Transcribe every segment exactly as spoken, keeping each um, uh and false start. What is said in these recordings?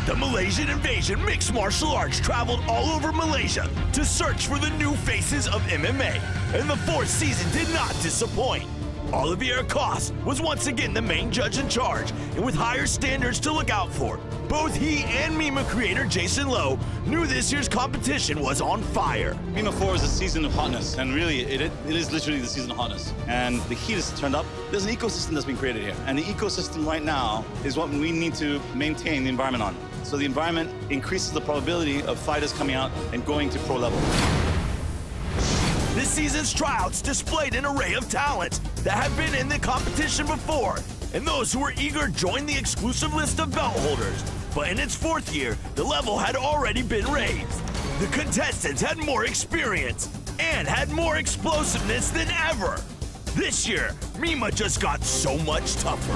The Malaysian Invasion Mixed Martial Arts traveled all over Malaysia to search for the new faces of M M A, and the fourth season did not disappoint. Olivier Coste was once again the main judge in charge, and with higher standards to look out for, both he and Mima creator Jason Lowe knew this year's competition was on fire. Mima four is a season of hotness, and really, it, it is literally the season of hotness. And the heat has turned up. There's an ecosystem that's been created here, and the ecosystem right now is what we need to maintain the environment on. So the environment increases the probability of fighters coming out and going to pro level. This season's tryouts displayed an array of talents that have been in the competition before, and those who were eager joined the exclusive list of belt holders. But in its fourth year, the level had already been raised. The contestants had more experience and had more explosiveness than ever. This year, Mima just got so much tougher.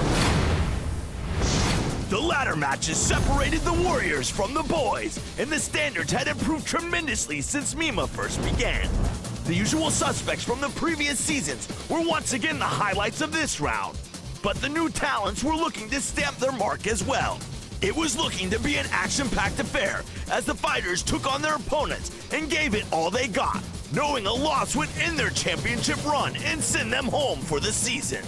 The ladder matches separated the warriors from the boys, and the standards had improved tremendously since Mima first began. The usual suspects from the previous seasons were once again the highlights of this round, but the new talents were looking to stamp their mark as well. It was looking to be an action-packed affair as the fighters took on their opponents and gave it all they got, knowing a loss would end their championship run and send them home for the season.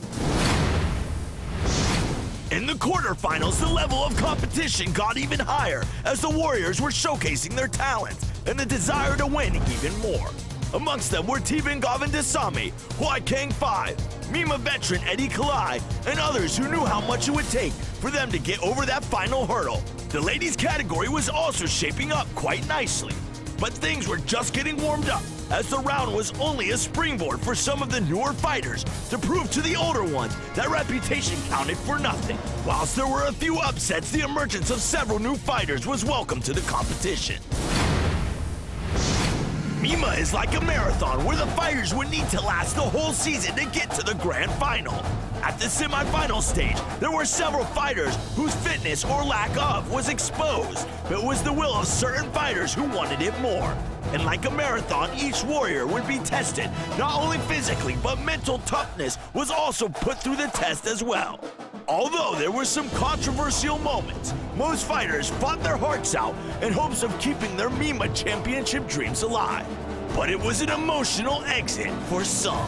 In the quarterfinals, the level of competition got even higher as the warriors were showcasing their talents and the desire to win even more. Amongst them were Tevin Govindasamy, Hua Kang five, Mima veteran Eddie Kalai, and others who knew how much it would take for them to get over that final hurdle. The ladies category was also shaping up quite nicely, but things were just getting warmed up as the round was only a springboard for some of the newer fighters to prove to the older ones that reputation counted for nothing. Whilst there were a few upsets, the emergence of several new fighters was welcome to the competition. Mima is like a marathon where the fighters would need to last the whole season to get to the grand final. At the semifinal stage, there were several fighters whose fitness or lack of was exposed, but it was the will of certain fighters who wanted it more. And like a marathon, each warrior would be tested, not only physically, but mental toughness was also put through the test as well. Although there were some controversial moments, most fighters fought their hearts out in hopes of keeping their Mima championship dreams alive. But it was an emotional exit for some.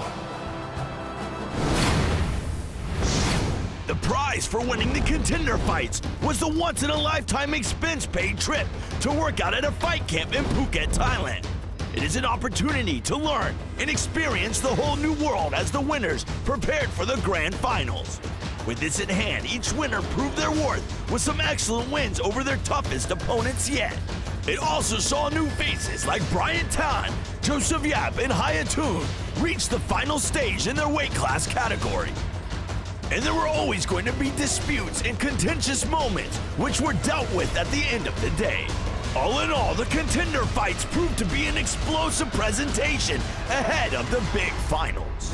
The prize for winning the contender fights was the once-in-a-lifetime expense-paid trip to work out at a fight camp in Phuket, Thailand. It is an opportunity to learn and experience the whole new world as the winners prepared for the grand finals. With this in hand, each winner proved their worth with some excellent wins over their toughest opponents yet. It also saw new faces like Brian Tan, Joseph Yap, and Hayatun reach the final stage in their weight class category. And there were always going to be disputes and contentious moments which were dealt with at the end of the day. All in all, the contender fights proved to be an explosive presentation ahead of the big finals.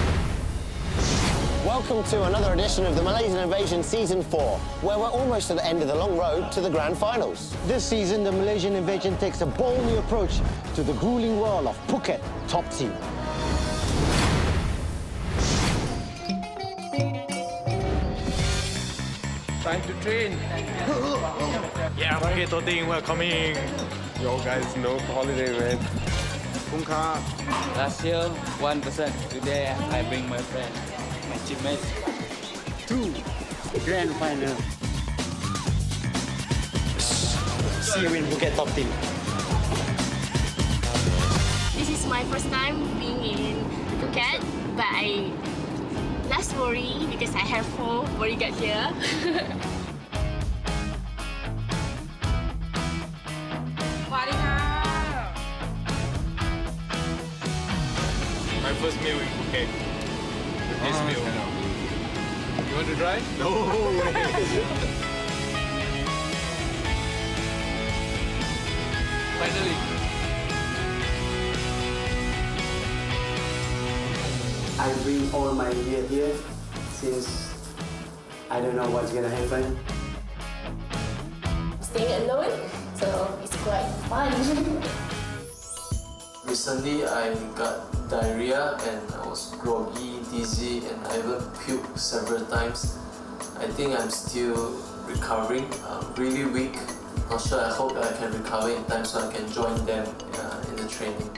Welcome to another edition of the Malaysian Invasion Season four, where we're almost at the end of the long road to the grand finals. This season, the Malaysian Invasion takes a bold new approach to the grueling world of Phuket Top Team. Time to train. Yeah, Phuket Top Team, we're coming. Yo guys, no holiday, man. Kumka. Last year, one percent. Today, I bring my friend. My teammates. Two grand final. See you in Phuket Top Team. This is my first time being in Phuket, but I less worry because I have four bodyguard here. My first meal in Phuket. This Oh, meal. You want to try? No way. Finally. I bring all my gear here since I don't know what's gonna happen. Staying alone, so it's quite fun. Recently, I got diarrhea and I was groggy, dizzy, and I even puked several times. I think I'm still recovering, uh, really weak. Not sure, I hope I can recover in time so I can join them uh, in the training.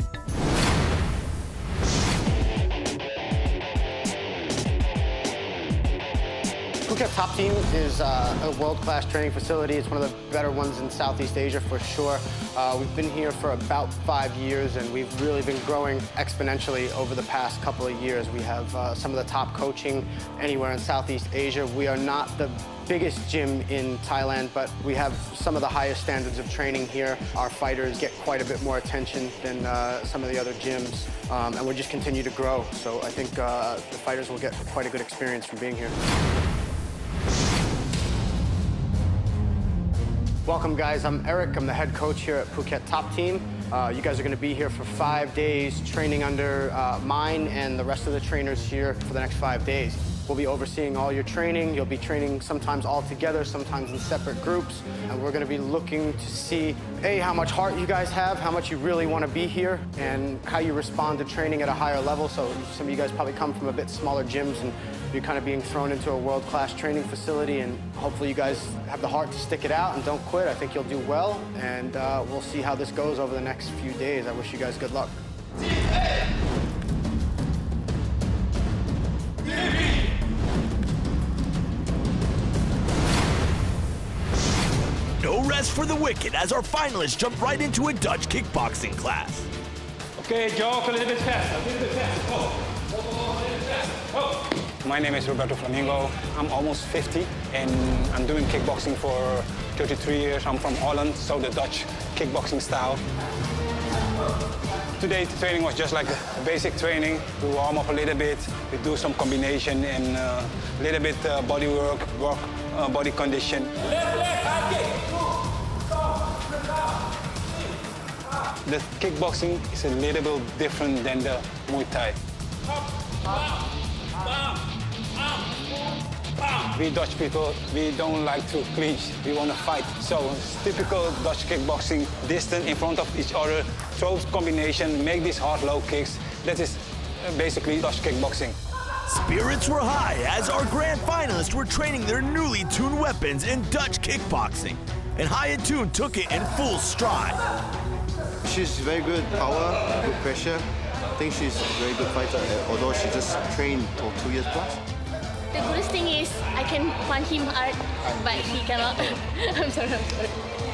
Phuket Top Team is uh, a world-class training facility. It's one of the better ones in Southeast Asia for sure. Uh, we've been here for about five years and we've really been growing exponentially over the past couple of years. We have uh, some of the top coaching anywhere in Southeast Asia. We are not the biggest gym in Thailand, but we have some of the highest standards of training here. Our fighters get quite a bit more attention than uh, some of the other gyms, um, and we just continue to grow. So I think uh, the fighters will get quite a good experience from being here. Welcome, guys. I'm Eric. I'm the head coach here at Phuket Top Team. Uh, you guys are going to be here for five days training under uh, mine and the rest of the trainers here for the next five days. We'll be overseeing all your training. You'll be training sometimes all together, sometimes in separate groups. And we're going to be looking to see, A, how much heart you guys have, how much you really want to be here, and how you respond to training at a higher level. So some of you guys probably come from a bit smaller gyms and you're kind of being thrown into a world-class training facility, and hopefully you guys have the heart to stick it out and don't quit. I think you'll do well, and uh, we'll see how this goes over the next few days. I wish you guys good luck. No rest for the wicked as our finalists jump right into a Dutch kickboxing class. Okay, jog a little bit faster, a little bit faster. Go. Go, go, go, a little bit faster. Go. My name is Roberto Flamingo. I'm almost fifty and I'm doing kickboxing for thirty-three years. I'm from Holland, so the Dutch kickboxing style. Today the training was just like a basic training. We warm up a little bit, we do some combination and a uh, little bit uh, body work, work uh, body condition. Left leg, high kick. The kickboxing is a little bit different than the Muay Thai. We Dutch people, we don't like to clinch, we want to fight. So it's typical Dutch kickboxing, distance in front of each other, throw combination, make these hard low kicks. That is basically Dutch kickboxing. Spirits were high as our grand finalists were training their newly tuned weapons in Dutch kickboxing. And Hayatun took it in full stride. She's very good power, good pressure. I think she's a very good fighter, although she just trained for two years plus. The goodest thing is I can punch him hard, but he cannot. I'm sorry, I'm sorry.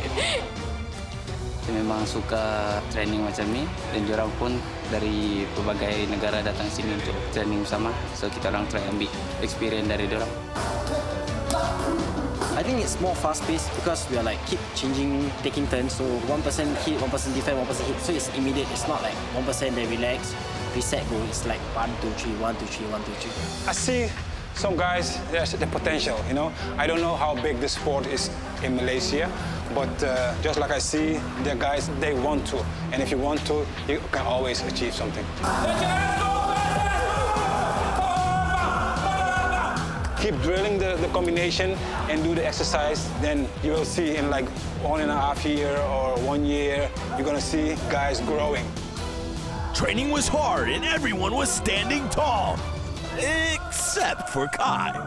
Memang suka training macam ni, dan diorang pun dari berbagai negara datang sini untuk training bersama. So kita orang try ambil experience dari diorang. I think it's more fast-paced because we are like keep changing, taking turns. So one person hit, one person defend, one person hit. So it's immediate. It's not like one person they relax, reset, go. It's like one, two, three, one, two, three, one, two, three. I see some guys, there's the potential, you know. I don't know how big the sport is in Malaysia, but uh, just like I see, the guys, they want to. And if you want to, you can always achieve something. Keep drilling the, the combination and do the exercise, then you will see in like one and a half year or one year, you're gonna see guys growing. Training was hard and everyone was standing tall, except for Kai.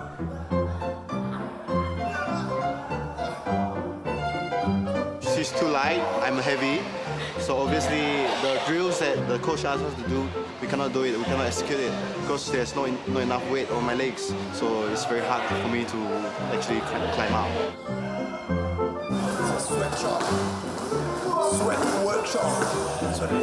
She's too light, I'm heavy. So obviously the drills that the coach asks us to do, we cannot do it, we cannot execute it because there's not, in, not enough weight on my legs. So it's very hard for me to actually climb out. It's a sweatshop. Sweat workshop. That's what it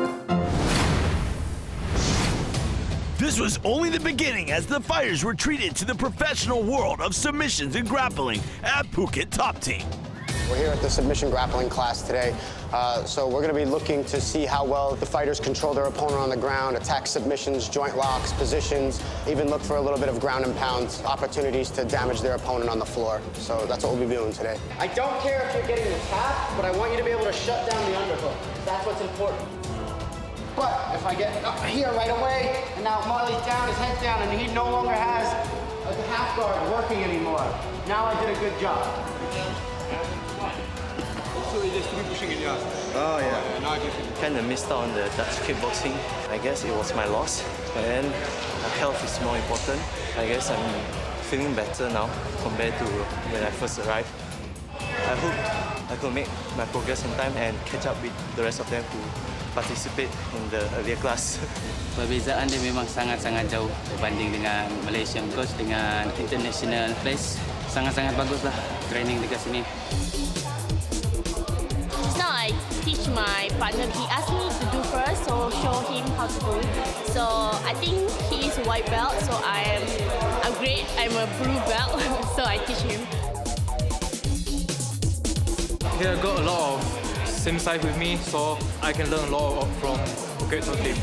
is. This was only the beginning as the fighters were treated to the professional world of submissions and grappling at Phuket Top Team. We're here at the submission grappling class today. Uh, so we're going to be looking to see how well the fighters control their opponent on the ground, attack submissions, joint locks, positions, even look for a little bit of ground and pound opportunities to damage their opponent on the floor. So that's what we'll be doing today. I don't care if you're getting the tap, but I want you to be able to shut down the underhook. That's what's important. But if I get up here right away, and now Marley's down, his head's down, and he no longer has a half guard working anymore. Now I did a good job. So he just keep pushing in yours. Oh yeah. Now I just kind of missed out on the Dutch kickboxing. I guess it was my loss. But then health is more important. I guess I'm feeling better now compared to when I first arrived. I hope I could make my progress in time and catch up with the rest of them who participate in the earlier class. Perbezaan dia memang sangat-sangat jauh berbanding dengan Malaysian coach dengan international place. Sangat-sangat baguslah training dekat sini. Just now I teach my partner. He asked me to do first, so show him how to do. So I think he is a white belt, so I am I'm great. I'm a blue belt, so I teach him. Here I got a lot of same size with me, so I can learn a lot from Phuket Top Team.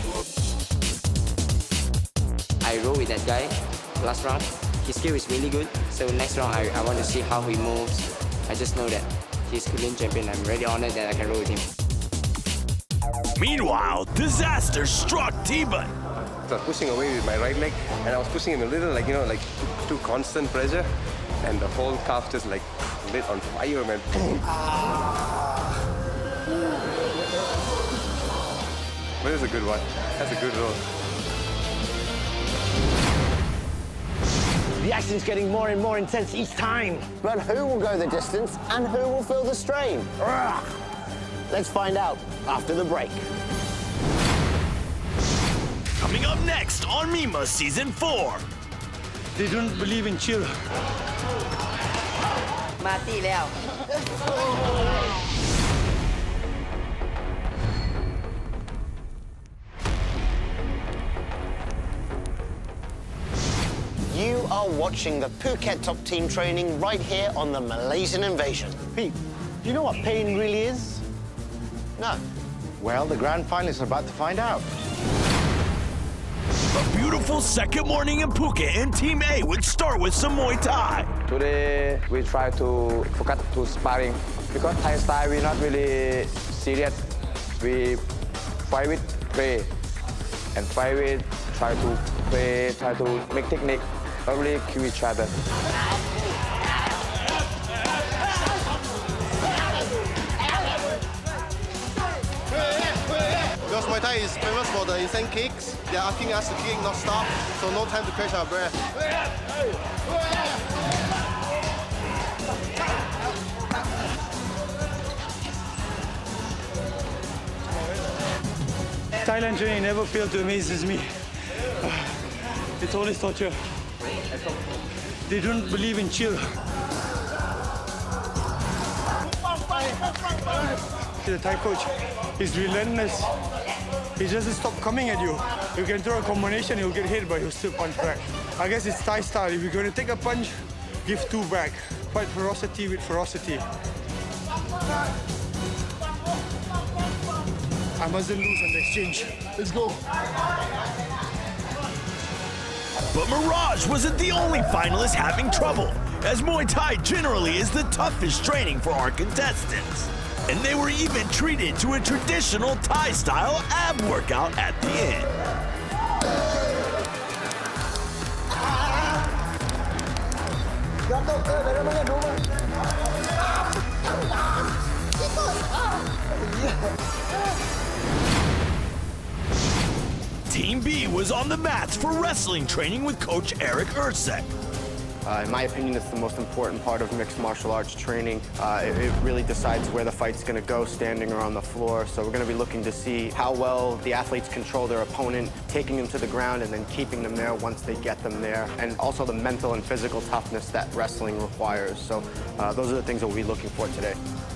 I roll with that guy last round. His skill is really good, so next round I, I want to see how he moves. I just know that he's Korean champion. I'm really honored that I can roll with him. Meanwhile, disaster struck T-Bun. I was pushing away with my right leg, and I was pushing him a little, like, you know, like too, too constant pressure, and the whole calf just like lit on fire, man. But it's a good one. That's a good roll. The action's getting more and more intense each time. But who will go the distance and who will feel the strain? Ugh. Let's find out after the break. Coming up next on Mima Season four. They don't believe in chill. Mati liao. You are watching the Phuket Top Team training right here on the Malaysian Invasion. Pete, do you know what pain really is? No. Well, the grand finalists are about to find out. A beautiful second morning in Phuket, and Team A would start with some Muay Thai. Today we try to focus to sparring because Thai style we're not really serious. We fight with play and fight with try to play, try to make technique, not really kill each other. Because Muay Thai is famous for the insane kicks, they're asking us to kick, not stop, so no time to catch our breath. Thailand training never failed to amaze me. It's always torture. They don't believe in chill. The Thai coach is relentless. He doesn't stop coming at you. You can throw a combination, he'll get hit, but he'll still punch back. I guess it's Thai style. If you're going to take a punch, give two back. Fight ferocity with ferocity. I mustn't lose on the exchange. Let's go. But Mirage wasn't the only finalist having trouble, as Muay Thai generally is the toughest training for our contestants. And they were even treated to a traditional Thai-style ab workout at the end. Team B was on the mats for wrestling training with Coach Eric Ursek. Uh, in my opinion, it's the most important part of mixed martial arts training. Uh, it, it really decides where the fight's going to go, standing or on the floor. So we're going to be looking to see how well the athletes control their opponent, taking them to the ground and then keeping them there once they get them there, and also the mental and physical toughness that wrestling requires. So uh, those are the things that we'll be looking for today.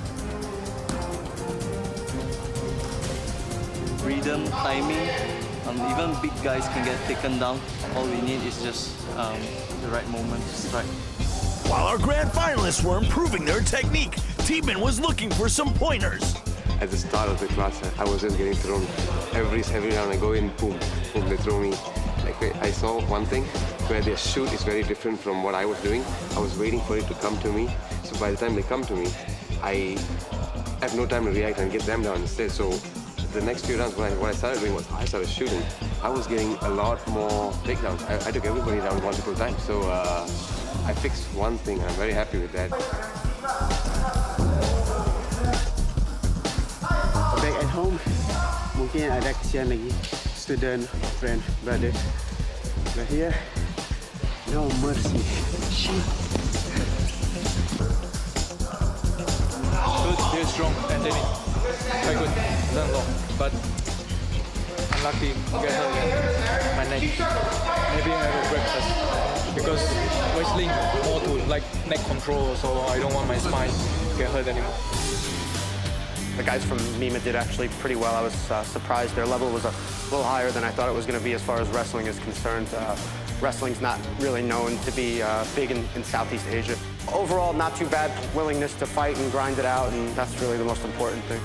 Freedom, timing, um, even big guys can get taken down. All we need is just um, the right moment to strike. While our grand finalists were improving their technique, T-Bin was looking for some pointers. At the start of the class, I was just getting thrown. Every, every round I go in, boom, boom, they throw me. Like, I saw one thing, where their shoot is very different from what I was doing. I was waiting for it to come to me. So by the time they come to me, I have no time to react and get them down instead. So the next few rounds, what I, what I started doing was I started shooting. I was getting a lot more takedowns. I, I took everybody down multiple times. So uh, I fixed one thing. I'm very happy with that. Back at home, mungkin ada kesian lagi, student, friend, brother. But here, No mercy. Shit. Good, very strong, and then quite good, learn a lot. But unlucky to get hurt again. My neck. Maybe I will break this because wrestling more to like neck control, so I don't want my spine to get hurt anymore. The guys from Mima did actually pretty well. I was uh, surprised their level was a little higher than I thought it was going to be as far as wrestling is concerned. Uh, wrestling's not really known to be uh, big in, in Southeast Asia. Overall, not too bad. Willingness to fight and grind it out, and that's really the most important thing.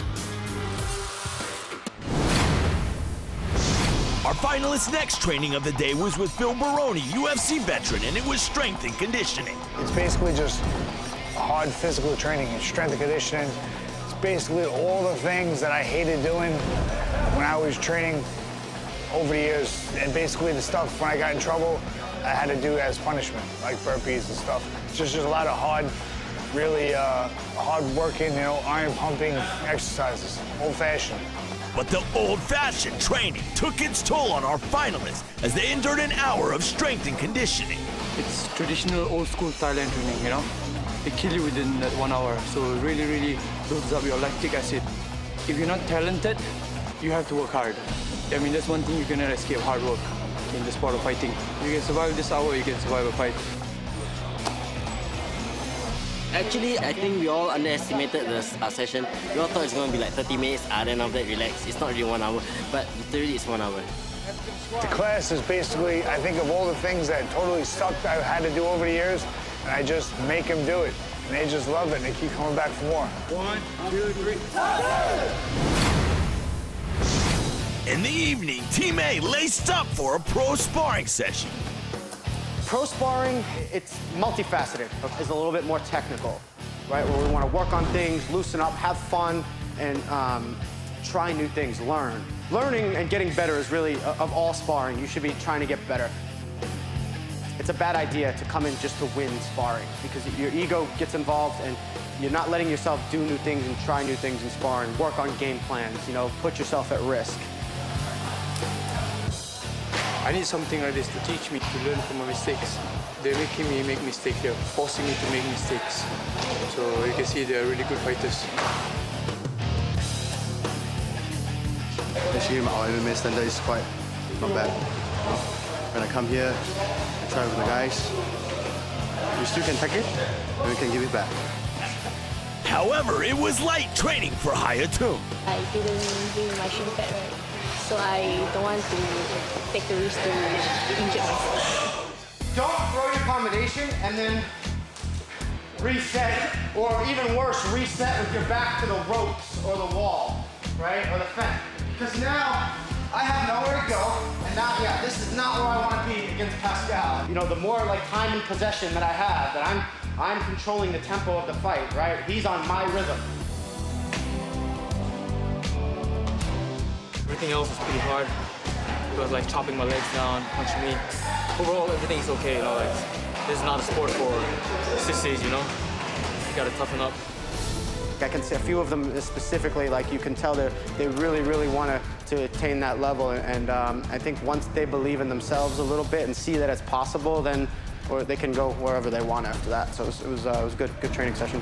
Our finalist's next training of the day was with Phil Baroni, U F C veteran, and it was strength and conditioning. It's basically just hard physical training. It's strength and conditioning. It's basically all the things that I hated doing when I was training over the years. And basically the stuff when I got in trouble, I had to do as punishment, like burpees and stuff. It's just, just a lot of hard, really uh, hard working, you know, iron pumping exercises, old fashioned. But the old-fashioned training took its toll on our finalists as they endured an hour of strength and conditioning. It's traditional old-school Thailand training, you know? They kill you within that one hour, so it really, really builds up your lactic acid. If you're not talented, you have to work hard. I mean, that's one thing you cannot escape, hard work in the sport of fighting. You can survive this hour, you can survive a fight. Actually, I think we all underestimated the uh, session. We all thought it's going to be like thirty minutes, and then after that, relax. It's not really one hour, but literally it's one hour. The class is basically, I think, of all the things that totally sucked I've had to do over the years, and I just make them do it. And they just love it, and they keep coming back for more. One, two, three. In the evening, Team A laced up for a pro sparring session. Pro sparring, it's multifaceted. It's a little bit more technical, right? Where we want to work on things, loosen up, have fun, and um, try new things, learn. Learning and getting better is really, of all sparring, you should be trying to get better. It's a bad idea to come in just to win sparring because your ego gets involved and you're not letting yourself do new things and try new things in sparring, work on game plans, you know, put yourself at risk. I need something like this to teach me to learn from my mistakes. They're making me make mistakes. They're forcing me to make mistakes. So you can see they're really good fighters. Actually, our M M A standard is quite not bad. When I come here, I try with the guys. We still can take it, and we can give it back. However, it was light training for Hayatou. I didn't bring my shin pad, right? So I don't want to take the risk to injure myself. Don't throw your combination and then reset, or even worse, reset with your back to the ropes or the wall, right, or the fence. Because now I have nowhere to go, and now, yeah, this is not where I want to be against Pascal. You know, the more like time and possession that I have, that I'm, I'm controlling the tempo of the fight, right? He's on my rhythm. Everything else is pretty hard. It was like chopping my legs down, punching me. Overall, everything is okay, you know, like, this is not a sport for sissies, you know? You gotta toughen up. I can see a few of them specifically, like you can tell they they really, really want to to attain that level. And um, I think once they believe in themselves a little bit and see that it's possible, then or they can go wherever they want after that. So it was, it was, uh, it was a good, good training session.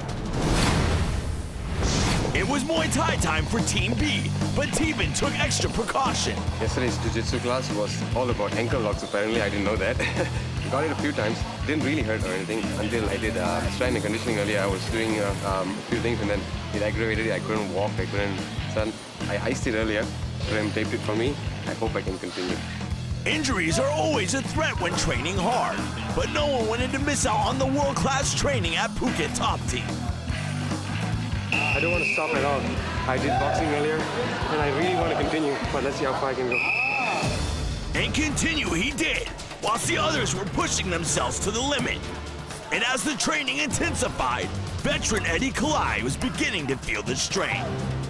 It was Muay Thai time for Team B, but Teebin took extra precaution. Yesterday's jiu-jitsu class was all about ankle locks, apparently. I didn't know that. Got it a few times. Didn't really hurt or anything until I did uh, strength and conditioning earlier. I was doing uh, um, a few things and then it aggravated it. I couldn't walk, I couldn't stand. I iced it earlier. Graham taped it for me. I hope I can continue. Injuries are always a threat when training hard, but no one wanted to miss out on the world-class training at Phuket Top Team. I don't want to stop at all. I did boxing earlier, and I really want to continue, but let's see how far I can go. And continue he did, whilst the others were pushing themselves to the limit. And as the training intensified, veteran Eddie Kalai was beginning to feel the strain.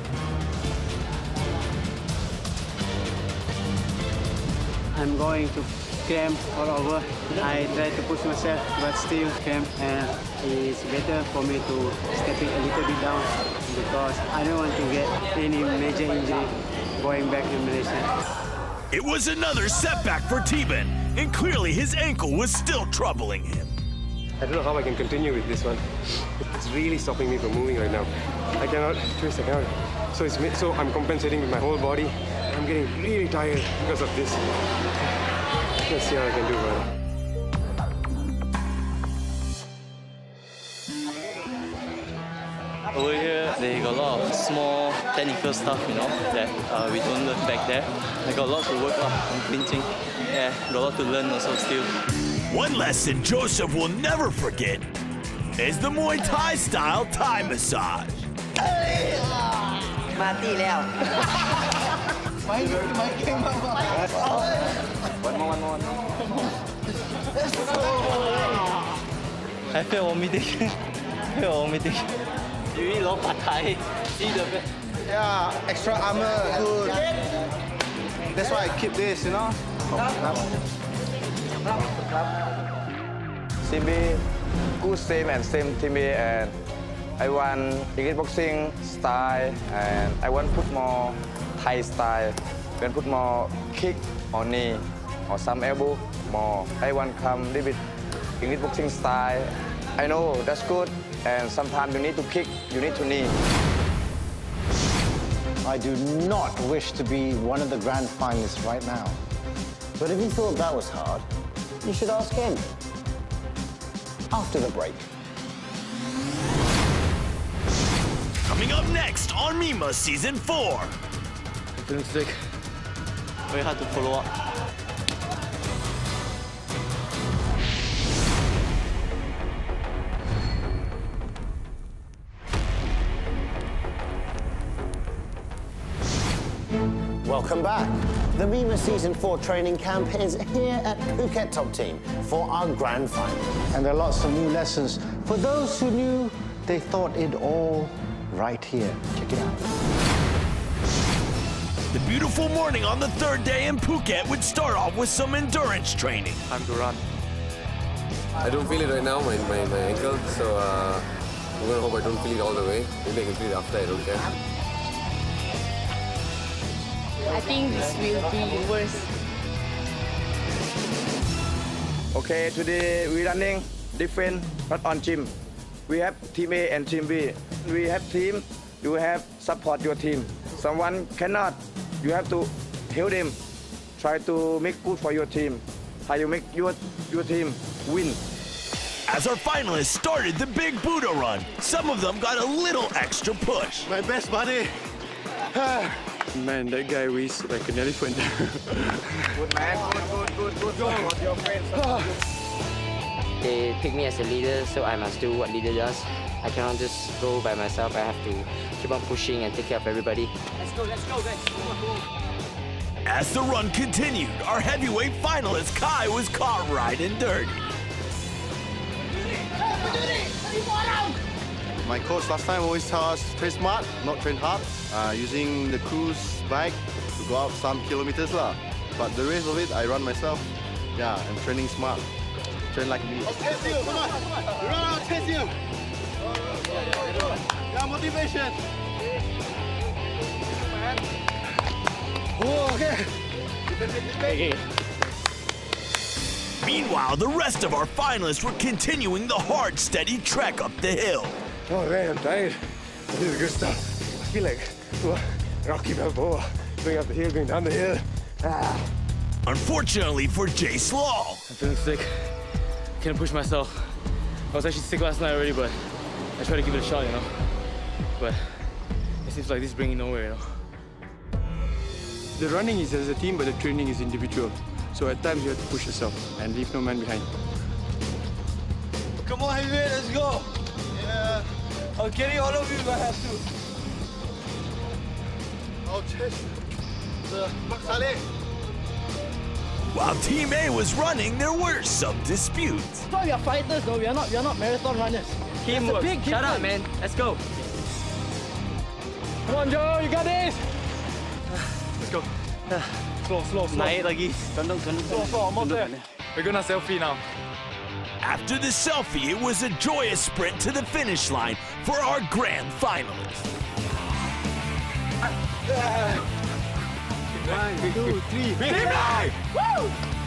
I'm going to camp all over. I try to push myself, but still camp, and it's better for me to step it a little bit down because I don't want to get any major injury going back to Malaysia. It was another setback for T-Ben, and clearly his ankle was still troubling him. I don't know how I can continue with this one. It's really stopping me from moving right now. I cannot twist, I cannot. So, it's, so I'm compensating with my whole body. I'm getting really tired because of this. Let's see how I can do, brother. Over here, they got a lot of small technical stuff, you know, that uh, we don't learn back there. I got a lot to work on, on clinching. Yeah, got a lot to learn also still. One lesson Joseph will never forget is the Muay Thai style Thai massage. Mati liao. One more, one more, one more. I feel vomiting. I feel vomiting. You really love Pad Thai. See the best. Yeah, extra armor, good. That's why I keep this, you know. Team B, good same and same Team B, and I want English boxing style, and I want put more Thai style. Then put more kick or knee or some elbow more. I want come a little bit English boxing style. I know that's good, and sometimes you need to kick, you need to knee. I do not wish to be one of the grand finalists right now. But if you thought that was hard, you should ask him. After the break. Coming up next on Mima Season four. I'm feeling sick. Very hard to follow up. Welcome back. The Mima Season four training camp is here at Phuket Top Team for our grand final. And there are lots of new lessons for those who knew they thought it all right here. Check it out. The beautiful morning on the third day in Phuket would start off with some endurance training. Time to run. I don't feel it right now, my, my, my ankle, so uh, I'm gonna hope I don't feel it all the way. Maybe I can feel it after, I don't care. I think this will be worse. Okay, today we running different, not on gym. We have Team A and Team B. We have team, you have support your team. Someone cannot, you have to help them. Try to make good for your team. How you make your, your team win. As our finalists started the big Buddha run, some of them got a little extra push. My best buddy. Man, that guy weighs like an elephant. Good man, good, good, good, good. Your friends. They pick me as a leader, so I must do what leader does. I cannot just go by myself. I have to keep on pushing and take care of everybody. Let's go, let's go, guys. As the run continued, our heavyweight finalist Kai was caught riding dirty. My coach last time always tell us train smart, not train hard. Uh, using the cruise bike to go out some kilometers lah. But the rest of it, I run myself. Yeah, I'm training smart. Train like me. I'll test you, come on. Run, I'll test you. Yeah, motivation. Oh, okay. Okay. Meanwhile, the rest of our finalists were continuing the hard, steady trek up the hill. Oh man, I'm tired. This is good stuff. I feel like oh, Rocky Balboa, going up the hill, going down the hill. Ah. Unfortunately for Jay Slaw. I'm feeling sick. Can't push myself. I was actually sick last night already, but I tried to give it a shot, you know. But it seems like this is bringing nowhere, you know. The running is as a team, but the training is individual. So at times you have to push yourself and leave no man behind. Come on, heavyweight, let's go. Yeah, I'll carry all of you if I have to. I'll chase the Maksale. While Team A was running, there were some disputes. We are fighters, though. We are not. We are not marathon runners. Teamwork. Big Shut up, man. Let's go. Come on, Joe. You got this. Let's go. Slow, slow, slow. Naik lagi. Tunduk, tunduk, slow, slow. Almost there. We're gonna selfie now. After the selfie, it was a joyous sprint to the finish line for our grand finalists. One, two, three. Team Life! Woo!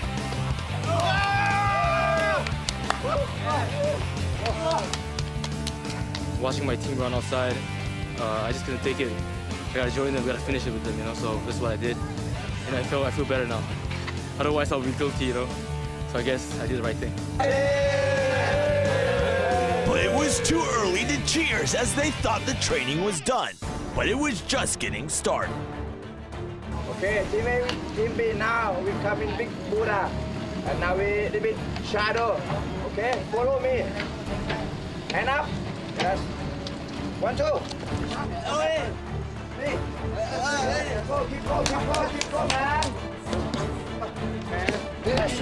Watching my team run outside, uh, I just couldn't take it. I gotta join them, I gotta finish it with them, you know, so that's what I did. And I feel, I feel better now. Otherwise, I'll be guilty, you know. So I guess I did the right thing. But it was too early to cheers as they thought the training was done. But it was just getting started. Okay, team A, team B now, we come in big Buddha. And now we little bit shadow. Okay, follow me. Hand up. Yes. One, two. Okay. Three. Go, keep going, keep going, keep going, man. Yes.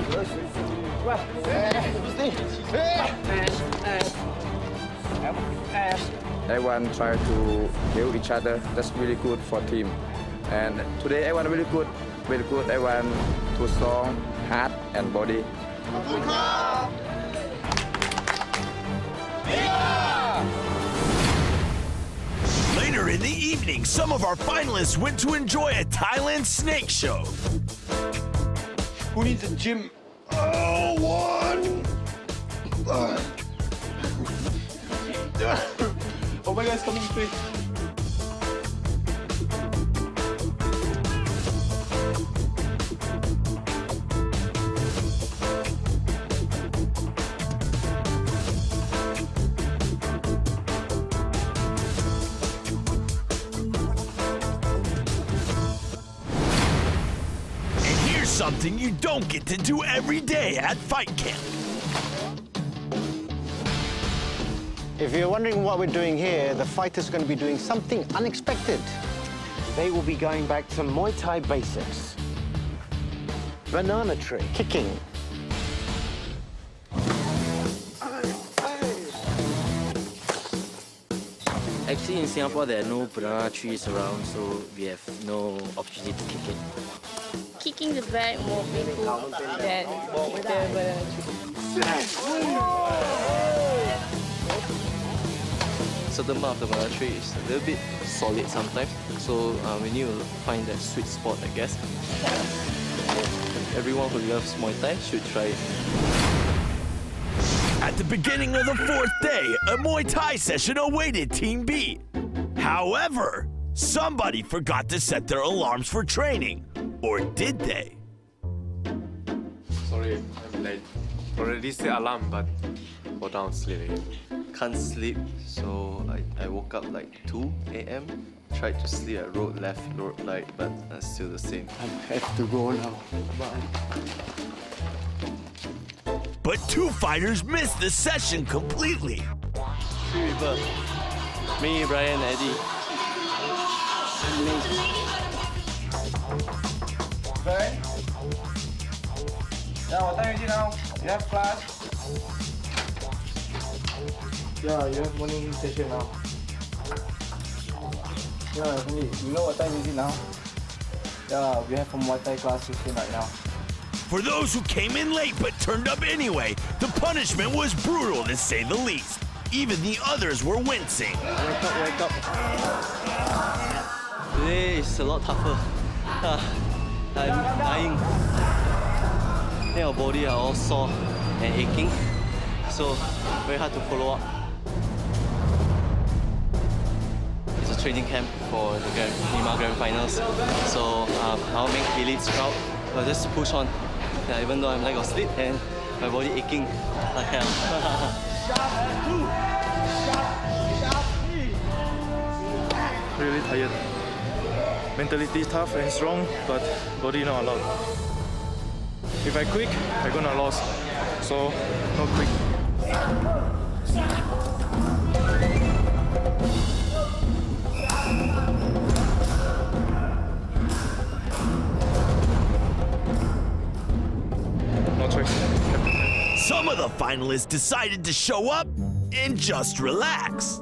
Everyone try to help each other. That's really good for team. And today everyone really good, very good. Everyone too strong, heart and body. Later in the evening, some of our finalists went to enjoy a Thailand snake show. Who needs a gym? Oh, one. Uh. Oh my God, it's coming quick. Something you don't get to do every day at fight camp. If you're wondering what we're doing here, the fighters are going to be doing something unexpected. They will be going back to Muay Thai basics. Banana tree. Kicking. Actually, in Singapore, there are no banana trees around, so we have no opportunity to kick it. Kicking the bag more painful than kick the banana tree. Certain part of the banana tree is a little bit solid sometimes, so uh, we need to find that sweet spot, I guess. Everyone who loves Muay Thai should try it. At the beginning of the fourth day, a Muay Thai session awaited Team B. However, somebody forgot to set their alarms for training. Or did they? Sorry, I'm late. Already set alarm, but fall down sleep again. Can't sleep, so I, I woke up like two A M Tried to sleep at road left, road right, but uh, still the same. I have to go now. Bye. But two fighters missed the session completely. Three people. Me, Brian, Eddie. Okay. Now, what time is it now? You have class? Yeah, you have morning session now. Yeah, really. You know what time is it now? Yeah, we have a Muay Thai class session right now. For those who came in late but turned up anyway, the punishment was brutal to say the least. Even the others were wincing. Wake up, wake up. Today is a lot tougher. I'm dying. I think our body are all sore and aching, so very hard to follow up. It's a training camp for the Grand, Nima Grand Finals, so um, I'll make elites proud. I'll just push on, yeah, even though I'm lack of sleep and my body aching like hell. Really tired. Mentality tough and strong, but body not allowed. If I quick, I'm gonna lose. So, not quick. No choice. Some of the finalists decided to show up and just relax.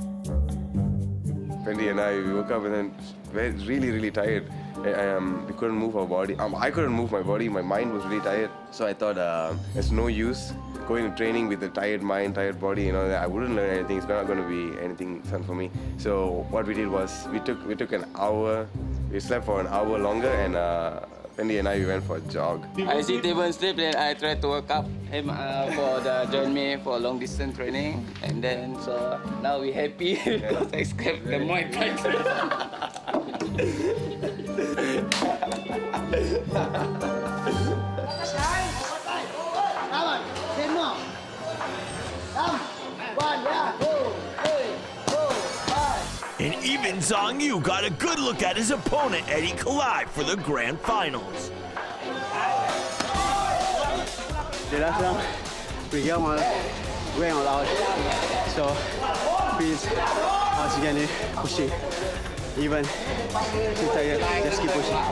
Wendy and I, we woke up and then we're really, really tired. Um, we couldn't move our body. Um, I couldn't move my body. My mind was really tired. So I thought uh, there's no use going to training with a tired mind, tired body. You know, I wouldn't learn anything. It's not going to be anything fun for me. So what we did was we took we took an hour We slept for an hour longer, and uh, Pendy and I we went for a jog. I see Devon sleep, then I try to work up him uh, for the join me for long distance training, and then so now we happy because I escaped the Muay Thai. And even Zhang Yu got a good look at his opponent, Eddie Kalai, for the grand finals. The last round, we got one going all out. So please, once again, pushing. Even too tired, just keep pushing.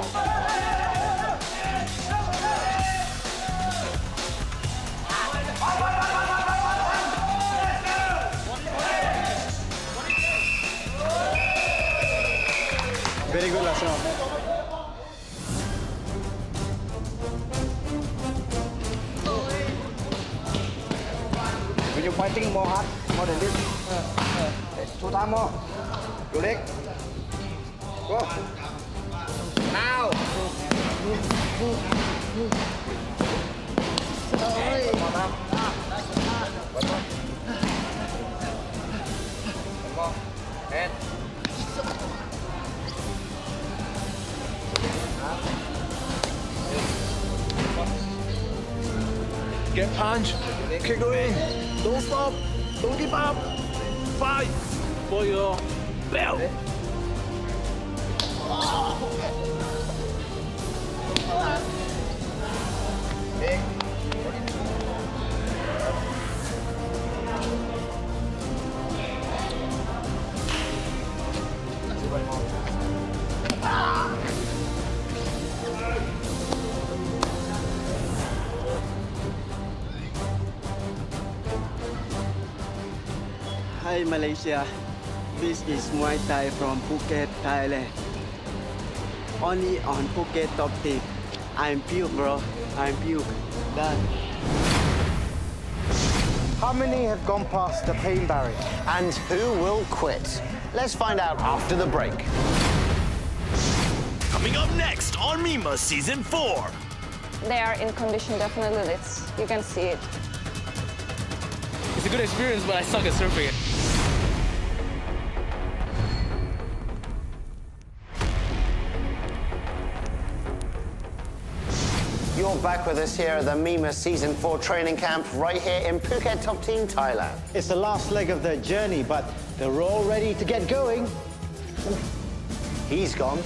Very good last round. When you're fighting more hard, more than this. Two times more. Your leg. Go. Now. Sorry. One more time. One more. One more. And. Get punch. Kick away. Don't stop. Don't give up. Fight for your belt. Hi Malaysia, this is Muay Thai from Phuket, Thailand. Only on Phuket Top Team. I'm puke, bro. I'm puke. Done. How many have gone past the pain barrier? And who will quit? Let's find out after the break. Coming up next on Mima Season four. They are in condition, definitely. It's, you can see it. It's a good experience, but I suck at surfing it. You're back with us here at the Mima Season four training camp right here in Phuket Top Team, Thailand. It's the last leg of their journey, but they're all ready to get going. He's gone.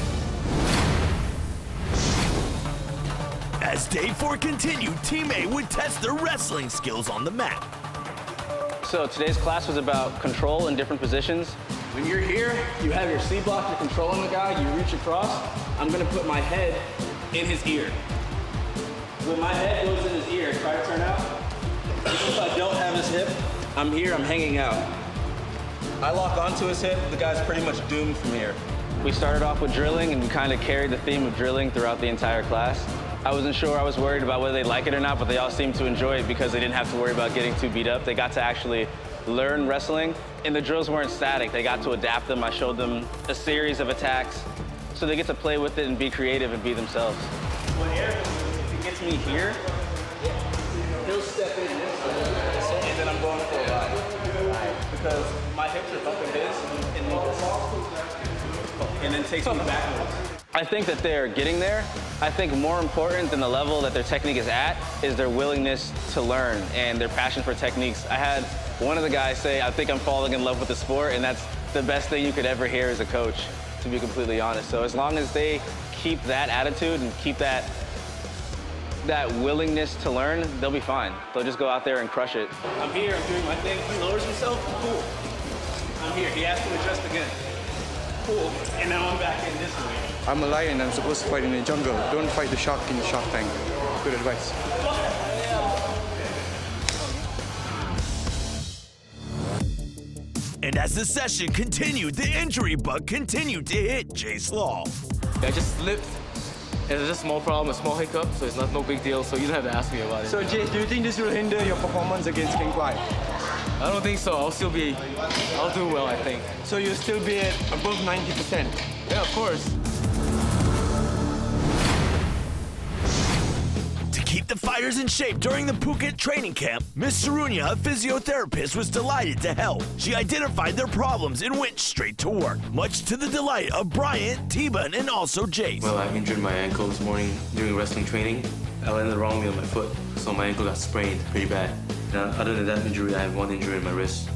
As day four continued, Team A would test their wrestling skills on the mat. So today's class was about control in different positions. When you're here, you have your C block, you're controlling the guy, you reach across. I'm gonna put my head in his ear. When my head goes in his ear, try to turn out. If I don't have his hip, I'm here, I'm hanging out. I lock onto his hip, the guy's pretty much doomed from here. We started off with drilling and we kind of carried the theme of drilling throughout the entire class. I wasn't sure, I was worried about whether they'd like it or not, but they all seemed to enjoy it because they didn't have to worry about getting too beat up. They got to actually learn wrestling, and the drills weren't static. They got to adapt them. I showed them a series of attacks, so they get to play with it and be creative and be themselves. When Eric, if he gets me here, he'll step in this, and then I'm going for a ride. Because my hips are bumping his, and then, and then takes me backwards. I think that they're getting there. I think more important than the level that their technique is at is their willingness to learn and their passion for techniques. I had one of the guys say, I think I'm falling in love with the sport, and that's the best thing you could ever hear as a coach, to be completely honest. So as long as they keep that attitude and keep that, that willingness to learn, they'll be fine. They'll just go out there and crush it. I'm here, I'm doing my thing. He lowers himself, cool. I'm here, he has to adjust again. Cool, and now I'm back in this way. I'm a lion, I'm supposed to fight in the jungle. Don't fight the shark in the shark tank. Good advice. And as the session continued, the injury bug continued to hit Jay Slaw. I just slipped. It's just a small problem, a small hiccup, so it's not no big deal, so you don't have to ask me about it. So Jay, do you think this will hinder your performance against King Kwai? I don't think so. I'll still be, I'll do well, I think. So you'll still be at above ninety percent? Yeah, of course. fighters in shape during the Phuket training camp, Miss Sarunia, a physiotherapist, was delighted to help. She identified their problems and went straight to work, much to the delight of Bryant, T-Bun, and also Jace. Well, I injured my ankle this morning during wrestling training. I landed wrongly on my foot, so my ankle got sprained pretty bad. Now, other than that injury, I have one injury in my wrist.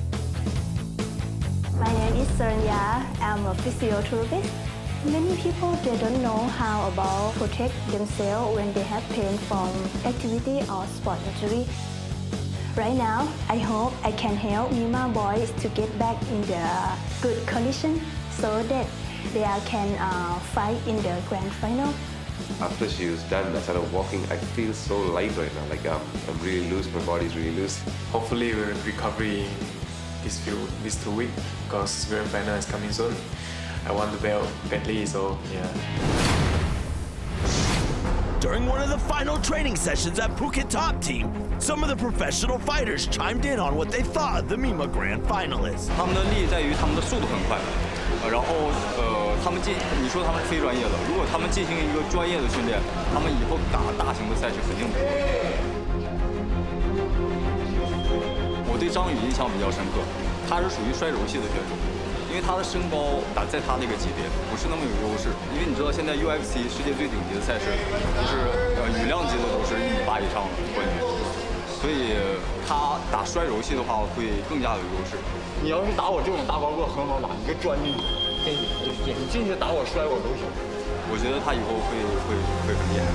My name is Sarunia. I'm a physiotherapist. Many people, they don't know how about protect themselves when they have pain from activity or sport injury. Right now, I hope I can help Myanmar boys to get back in the good condition so that they can uh, fight in the grand final. After she was done, I started walking. I feel so light right now. Like um, I'm really loose. My body's really loose. Hopefully, we'll recover this few, these two weeks because grand final is coming soon. I want the belt badly, so yeah. During one of the final training sessions at Phuket Top Team, some of the professional fighters chimed in on what they thought of the Mima Grand finalists. 他们的力在于他们的速度很快，呃，然后呃，他们进，你说他们是非专业的，如果他们进行一个专业的训练，他们以后打大型的赛事肯定不会。我对张宇印象比较深刻，他是属于摔柔系的选手。 因为他的身高打在他那个级别不是那么有优势，因为你知道现在 U F C 世界最顶级的赛事，就是呃羽量级的都是一米八以上的冠军，所以他打摔柔系的话会更加有优势。你要是打我这种大高个很好打，你就钻进去，你进去打我摔我都行。我觉得他以后会会会很厉害。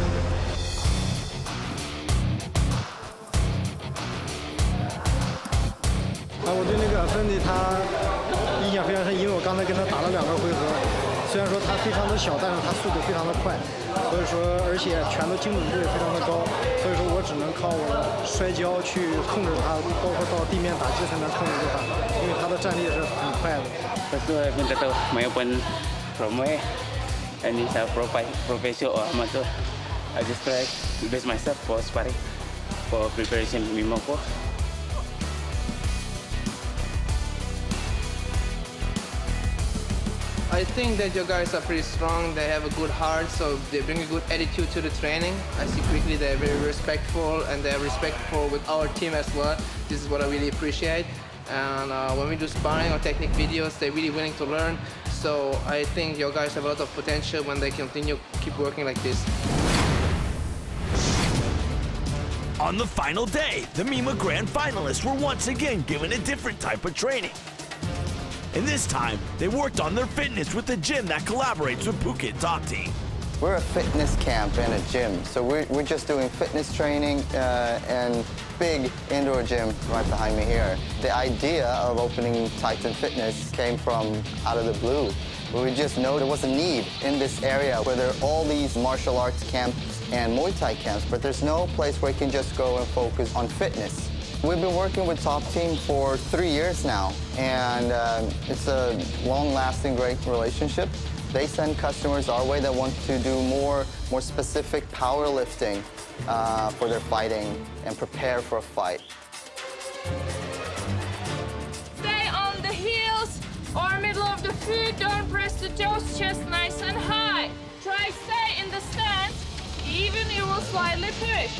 啊，我对那个芬迪他印象非常深，因为我刚才跟他打了两个回合。虽然说他非常的小，但是他速度非常的快，所以说而且拳头精准度也非常的高，所以说我只能靠我的摔跤去控制他，包括到地面打击才能控制住他，因为他的战力是很快的。 First of all, I've been to my open from where, and it's a professional or amateur. I just try to base myself for sparring, for preparation Mima for. I think that your guys are pretty strong. They have a good heart, so they bring a good attitude to the training. I see quickly they're very respectful, and they're respectful with our team as well. This is what I really appreciate. And uh, when we do sparring or technique videos, they're really willing to learn. So I think your guys have a lot of potential when they continue keep working like this. On the final day, the Mima Grand finalists were once again given a different type of training. And this time, they worked on their fitness with a gym that collaborates with Phuket Top Team. We're a fitness camp and a gym, so we're, we're just doing fitness training uh, and big indoor gym right behind me here. The idea of opening Titan Fitness came from out of the blue. We just know there was a need in this area where there are all these martial arts camps and Muay Thai camps, but there's no place where you can just go and focus on fitness. We've been working with Top Team for three years now, and uh, it's a long-lasting, great relationship. They send customers our way that want to do more, more specific powerlifting uh, for their fighting and prepare for a fight. Stay on the heels or middle of the foot. Don't press the toes, chest nice and high. Try stay in the stance, even you will slightly push.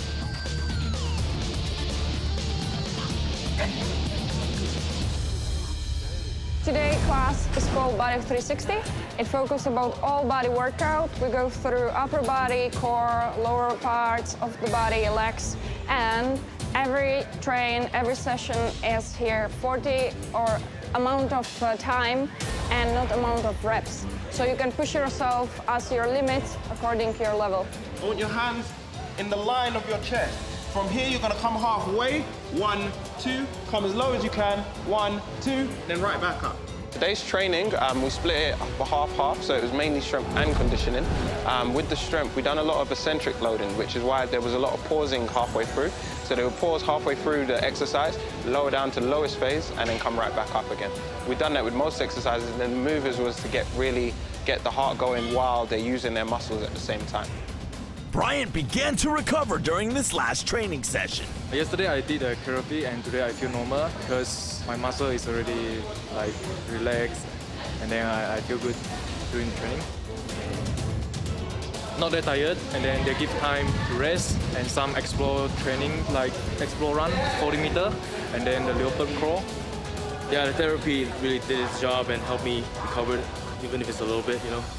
Today's class is called Body three sixty. It focuses about all body workout. We go through upper body, core, lower parts of the body, legs, and every train, every session is here forty or amount of uh, time and not amount of reps. So you can push yourself as your limits according to your level. Put your hands in the line of your chest. From here, you're gonna come halfway. One, two, come as low as you can. One, two, then right back up. Today's training, um, we split it up a half-half, so it was mainly strength and conditioning. Um, with the strength, we done a lot of eccentric loading, which is why there was a lot of pausing halfway through. So they would pause halfway through the exercise, lower down to the lowest phase, and then come right back up again. We've done that with most exercises, and then the movers was to get really get the heart going while they're using their muscles at the same time. Bryant began to recover during this last training session. Yesterday I did a therapy and today I feel normal because my muscle is already like relaxed and then I, I feel good during the training. not that tired, and then they give time to rest and some explore training like explore run, forty meter, and then the leopard crawl. Yeah, the therapy really did its job and helped me recover, even if it's a little bit, you know.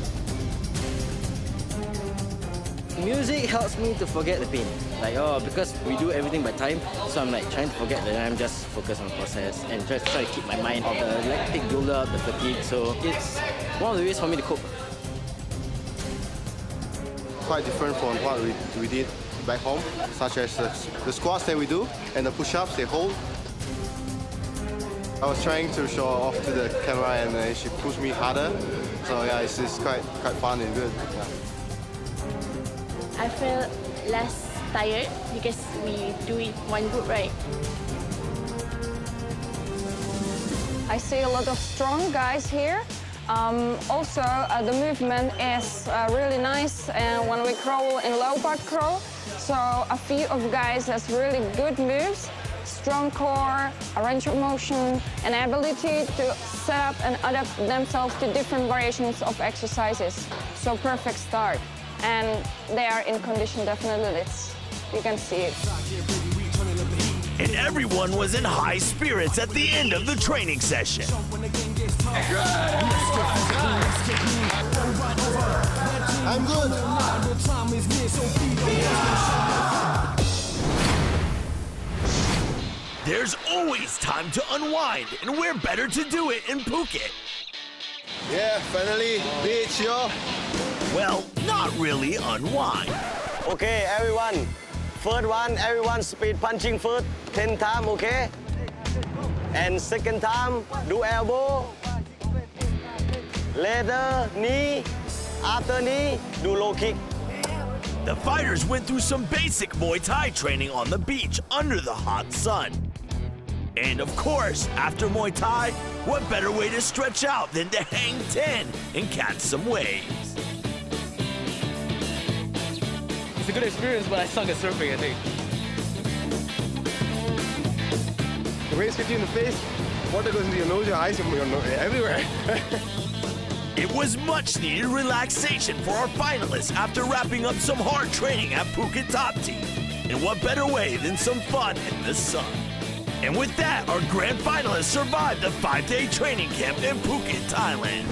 Music helps me to forget the pain. Like, oh, because we do everything by time, so I'm like trying to forget that I'm just focused on the process and try, try to keep my mind off the lactic build-up, the fatigue. So it's one of the ways for me to cope. Quite different from what we, we did back home, such as the, the squats that we do and the push-ups they hold. I was trying to show off to the camera and uh, she pushed me harder. So yeah, it's, it's quite, quite fun and good. Yeah. I feel less tired because we do it one group, right? I see a lot of strong guys here. Um, also, uh, the movement is uh, really nice and when we crawl in leopard crawl. So a few of guys has really good moves, strong core, a range of motion, and ability to set up and adapt themselves to different variations of exercises. So perfect start. And they are in condition definitely, it's, you can see it. And everyone was in high spirits at the end of the training session. I'm good. There's always time to unwind, and where better to do it in Phuket? Yeah, finally, beach, yo. Well, not really unwind. Okay, everyone. First one, everyone speed punching first, ten times, okay? And second time, do elbow. Later, knee. After knee, do low kick. The fighters went through some basic Muay Thai training on the beach under the hot sun. And of course, after Muay Thai, what better way to stretch out than to hang ten and catch some waves? It's a good experience, but I suck at surfing, I think. The waves hit you in the face, water goes into your nose, your eyes, your nose, everywhere. It was much needed relaxation for our finalists after wrapping up some hard training at Phuket Top Team. And what better way than some fun in the sun? And with that, our grand finalists survived the five-day training camp in Phuket, Thailand.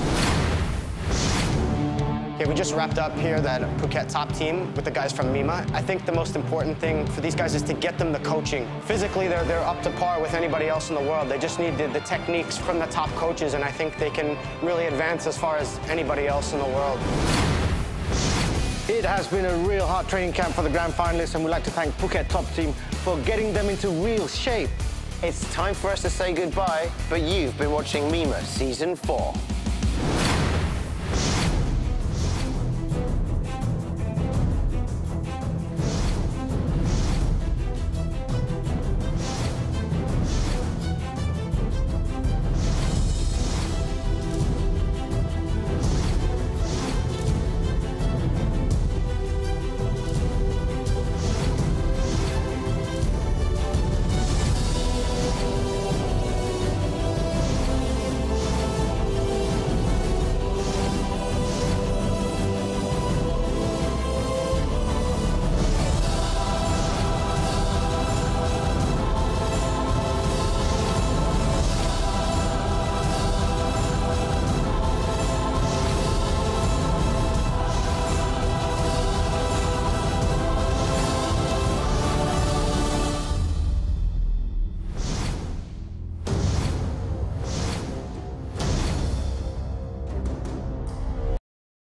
Okay, we just wrapped up here that Phuket Top Team with the guys from Mima. I think the most important thing for these guys is to get them the coaching. Physically, they're, they're up to par with anybody else in the world. They just need the, the techniques from the top coaches, and I think they can really advance as far as anybody else in the world. It has been a real hard training camp for the grand finalists, and we'd like to thank Phuket Top Team for getting them into real shape. It's time for us to say goodbye, but you've been watching Mima Season four.